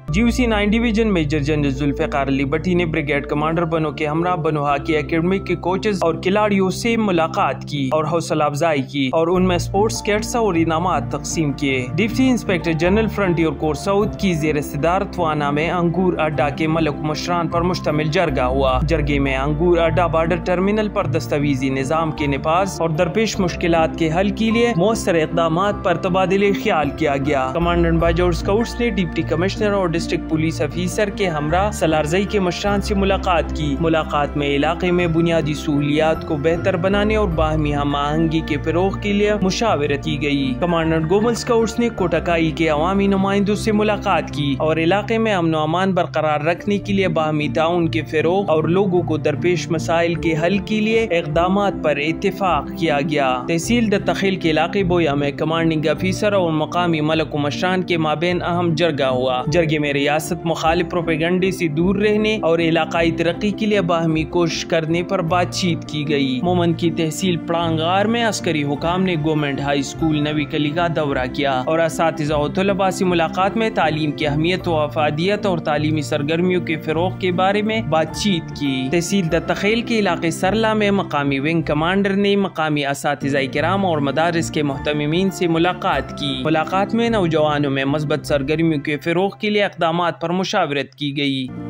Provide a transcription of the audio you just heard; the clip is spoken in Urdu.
GOC-9 division major general Zulfiqar Ali Bhatti نے بریگیڈ کمانڈر بنو کے ہمراہ بنو ہاکی اکیڈمی کے کوچز اور کھلاڑیوں سے ملاقات کی اور حوصلہ افزائی کی اور ان میں سپورٹس کٹس اور انعامات تقسیم کیے۔ Deputy inspector general frontier corps Saud کی زیر صدارت وانا میں انگور اڈا کے ملک مشران پر مشتمل جرگہ ہوا۔ جرگے میں انگور اڈا بارڈر ٹرمینل پر دستاویزی نظام کے نفاذ اور درپیش مشکلات کے حل کے لیے مؤثر اقدامات پر تبادلہ خیال کیا گیا۔ کمانڈنٹ باجوڑ اسکاؤٹس نے ڈپٹی کمشنر اور ڈسٹرکٹ پولیس افیسر کے ہمراہ سالارزئی کے مشران سے ملاقات کی۔ ملاقات میں علاقے میں بنیادی سہولیات کو بہتر بنانے اور باہمی ہم آہنگی کے فروغ کے لیے مشاورت کی گئی۔ کمانڈنٹ گومل اسکاؤٹس نے کوٹاکائی کے عوامی نمائندوں سے ملاقات کی اور علاقے میں امن و امان برقرار رکھنے کے لیے باہمی تعاون کے فروغ اور لوگوں کو درپیش مسائل کے حل کے لیے اقدامات پر اتفاق کیا گیا۔ تحصیل دتخیل کے علاقے بویا میں کمانڈنگ افیسر اور مقامی ملک و مشران کے مابین اہم جرگہ ہوا۔ جرگے میں ریاست مخالف پروپیگنڈے سے دور رہنے اور علاقائی ترقی کے لیے باہمی کوشش کرنے پر بات چیت کی گئی۔ مومن کی تحصیل پڑانگار میں عسکری حکام نے گورنمنٹ ہائی اسکول نوی کلی کا دورہ کیا اور اساتذہ و طلباء سے ملاقات میں تعلیم کی اہمیت و افادیت اور تعلیمی سرگرمیوں کے فروغ کے بارے میں بات چیت کی۔ تحصیل دتخیل کے علاقے سرلا میں مقامی ونگ کمانڈر نے مقامی اساتذہ کرام اور مدارس کے محتممین سے ملاقات کی۔ ملاقات میں نوجوانوں میں مثبت سرگرمیوں کے فروغ کے لیے اقدامات پر مشاورت کی گئی۔